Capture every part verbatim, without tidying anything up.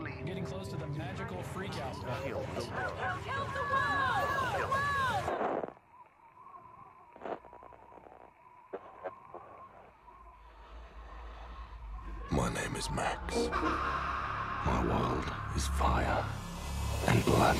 quickly. Getting close to the magical freakout. Heal the world. Kill the world! The world! My name is Max. My world is fire and blood.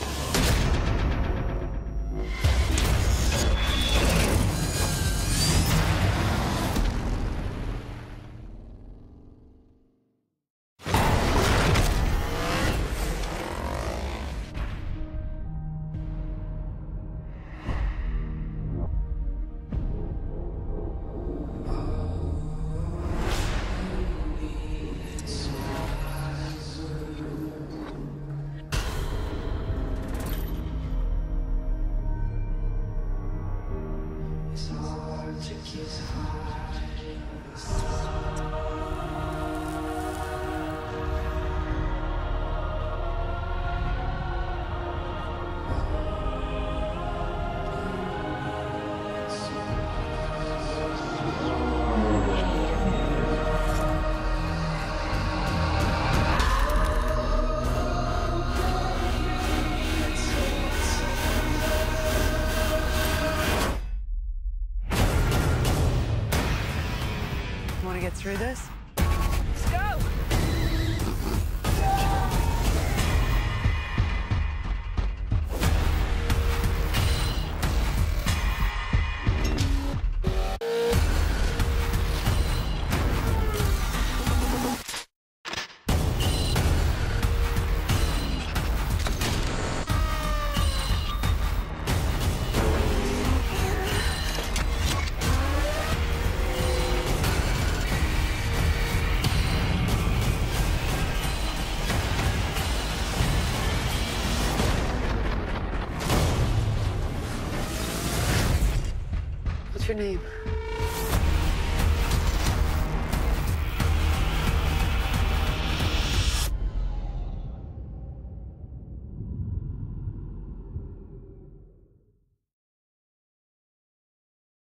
Want to get through this? Let's go! What's your name?